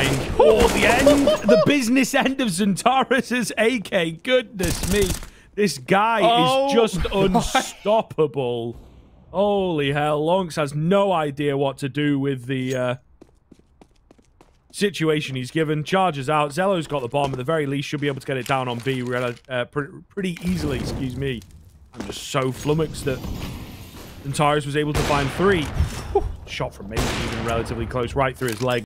dying. Oh, the end. The business end of Xantares' AK. Goodness me. This guy is just unstoppable. Holy hell. Lonks has no idea what to do with the situation he's given. Charges out. Zello's got the bomb. At the very least, should be able to get it down on B pretty easily. Excuse me. I'm just so flummoxed that Xantares was able to find 3. Whew. Shot from me, even relatively close, right through his leg.